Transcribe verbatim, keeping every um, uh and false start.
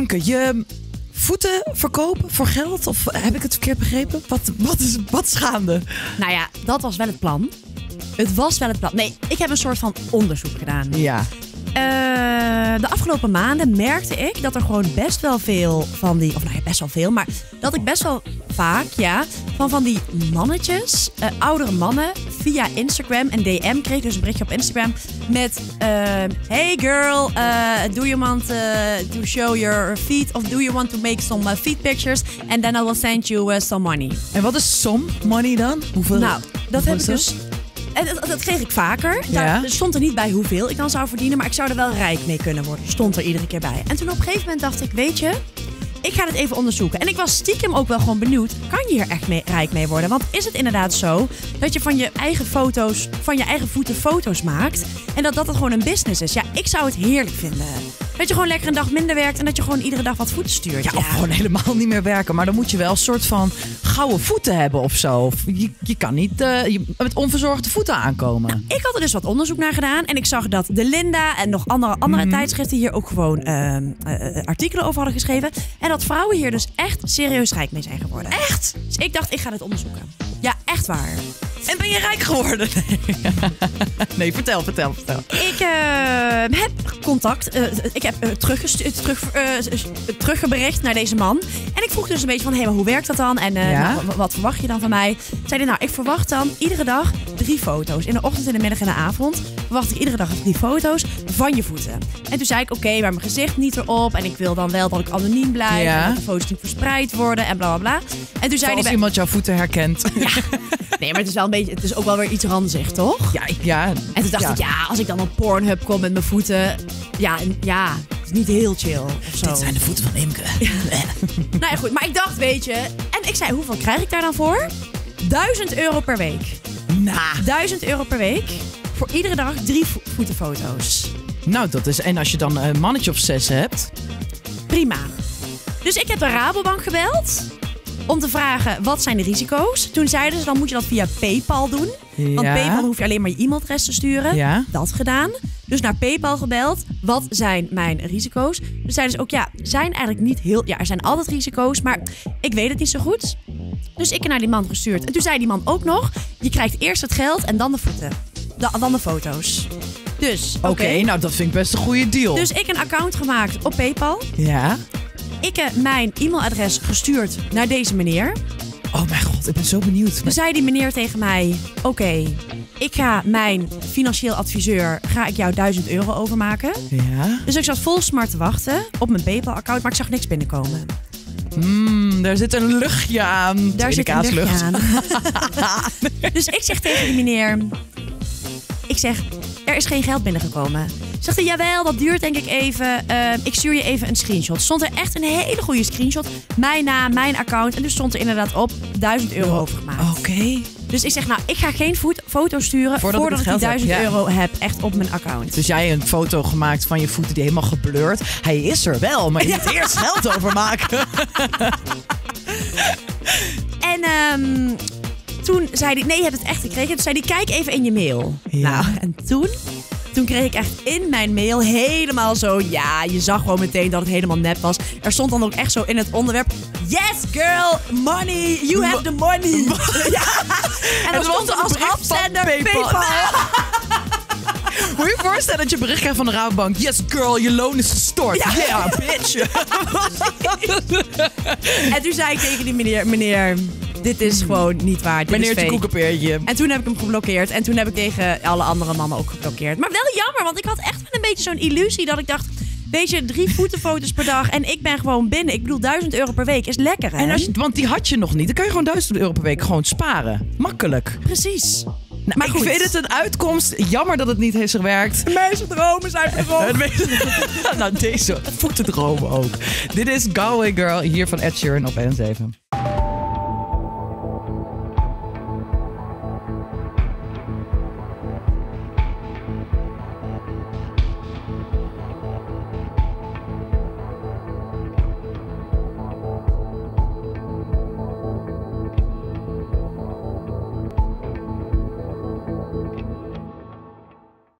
Imke, je voeten verkopen voor geld? Of heb ik het verkeerd begrepen? Wat, wat, is, wat is gaande? Nou ja, dat was wel het plan. Het was wel het plan. Nee, ik heb een soort van onderzoek gedaan. Ja. Uh, de afgelopen maanden merkte ik dat er gewoon best wel veel van die... Of nou ja, best wel veel. Maar dat ik best wel vaak, ja... Van van die mannetjes, uh, oudere mannen... via Instagram een D M kreeg. Dus een berichtje op Instagram met... Uh, hey girl, uh, do you want uh, to show your feet? Of do you want to make some uh, feet pictures? And then I will send you uh, some money. En wat is some money dan? Hoeveel? Nou, dat heb ik dus... En dat, dat kreeg ik vaker. Daar ja. stond er niet bij hoeveel ik dan zou verdienen. Maar ik zou er wel rijk mee kunnen worden. Stond er iedere keer bij. En toen op een gegeven moment dacht ik, weet je... Ik ga het even onderzoeken. En ik was stiekem ook wel gewoon benieuwd. Kan je hier echt mee, rijk mee worden? Want is het inderdaad zo dat je van je eigen foto's, van je eigen voeten foto's maakt. En dat dat het gewoon een business is? Ja, ik zou het heerlijk vinden. Dat je gewoon lekker een dag minder werkt en dat je gewoon iedere dag wat voeten stuurt. Ja, ja. of gewoon helemaal niet meer werken. Maar dan moet je wel een soort van gouden voeten hebben of zo. Of je, je kan niet uh, je, met onverzorgde voeten aankomen. Nou, ik had er dus wat onderzoek naar gedaan. En ik zag dat de Linda en nog andere, andere mm. tijdschriften hier ook gewoon uh, uh, artikelen over hadden geschreven. En dat vrouwen hier dus echt serieus rijk mee zijn geworden. Echt? Dus ik dacht, ik ga dit onderzoeken. Ja, echt waar. En ben je rijk geworden? Nee, nee vertel, vertel, vertel. Ik uh, heb contact. Uh, ik heb uh, teruggestu- terug, uh, teruggebericht naar deze man. En ik vroeg dus een beetje van, hé, hey, maar hoe werkt dat dan? En uh, ja? nou, w- wat verwacht je dan van mij? Zei hij, nou, ik verwacht dan iedere dag drie foto's. In de ochtend, in de middag en de avond verwacht ik iedere dag drie foto's van je voeten. En toen zei ik, oké, okay, maar mijn gezicht niet erop. En ik wil dan wel dat ik anoniem blijf. Ja? En dat de foto's niet verspreid worden en bla, bla, bla. En toen zei Als hij, iemand jouw voeten herkent. Ja. Nee, maar het is wel een beetje, het is ook wel weer iets ranzig, toch? Ja, ja. En toen dacht ja. ik, ja, als ik dan op Pornhub kom met mijn voeten... Ja, ja, het is niet heel chill of zo. Dit zijn de voeten van Imke. Ja. Nou ja, goed. Maar ik dacht, weet je... En ik zei, hoeveel krijg ik daar dan voor? Duizend euro per week. Nou. Duizend euro per week. Voor iedere dag drie vo- voetenfoto's. Nou, dat is... En als je dan een mannetje of zes hebt... Prima. Dus ik heb de Rabobank gebeld... om te vragen, wat zijn de risico's? Toen zeiden ze, dan moet je dat via PayPal doen. Ja. Want PayPal hoef je alleen maar je e-mailadres te sturen. Ja. Dat gedaan. Dus naar PayPal gebeld. Wat zijn mijn risico's? Dus zeiden ze ook, ja, zijn eigenlijk niet heel... Ja, er zijn altijd risico's, maar ik weet het niet zo goed. Dus ik heb naar die man gestuurd. En toen zei die man ook nog, je krijgt eerst het geld en dan de voeten. Da- dan de foto's. Dus, oké. Oké, okay, nou dat vind ik best een goede deal. Dus ik een account gemaakt op PayPal. Ja. Ik heb mijn e-mailadres gestuurd naar deze meneer. Oh mijn god, ik ben zo benieuwd. Toen zei die meneer tegen mij... Oké, okay, ik ga mijn financieel adviseur... ga ik jou duizend euro overmaken. Ja. Dus ik zat vol smart te wachten op mijn PayPal-account... maar ik zag niks binnenkomen. Mm, daar zit een luchtje aan. Daar zit een luchtje aan. Dus ik zeg tegen die meneer... Ik zeg, er is geen geld binnengekomen. Zegt hij, jawel, dat duurt denk ik even. Uh, ik stuur je even een screenshot. Stond er echt een hele goede screenshot. Mijn naam, mijn account. En dus stond er inderdaad op duizend euro oh, overgemaakt. Oké. Okay. Dus ik zeg, nou, ik ga geen voet- foto sturen... voordat, voordat ik, ik die duizend heb. euro heb echt op mijn account. Dus jij een foto gemaakt van je voeten die helemaal geblurred. Hij is er wel, maar je moet ja. eerst geld overmaken. En... Um, toen zei hij, nee, je hebt het echt gekregen. Toen zei hij, kijk even in je mail. Ja. Nou, en toen, toen kreeg ik echt in mijn mail helemaal zo... Ja, je zag gewoon meteen dat het helemaal nep was. Er stond dan ook echt zo in het onderwerp... Yes, girl, money, you have the money. Ja. En dan stond er als afzender PayPal. PayPal. Moet je je voorstellen dat je bericht krijgt van de Rabobank. Yes, girl, je loon is gestort. Ja, yeah, bitch. En toen zei ik tegen die meneer... meneer dit is gewoon niet waar. Dit Meneertje koekenpeertje. En toen heb ik hem geblokkeerd. En toen heb ik tegen alle andere mannen ook geblokkeerd. Maar wel jammer, want ik had echt wel een beetje zo'n illusie dat ik dacht... Weet je, drie voetenfoto's per dag en ik ben gewoon binnen. Ik bedoel, duizend euro per week is lekker, hè? En als je, want die had je nog niet. Dan kan je gewoon duizend euro per week gewoon sparen. Makkelijk. Precies. Nou, maar ik vind het een uitkomst. Jammer dat het niet heeft gewerkt. De meeste dromen zijn bedrog. Nou, deze voetendromen ook. Dit is Galway Girl hier van Ed Sheeran op N zeven.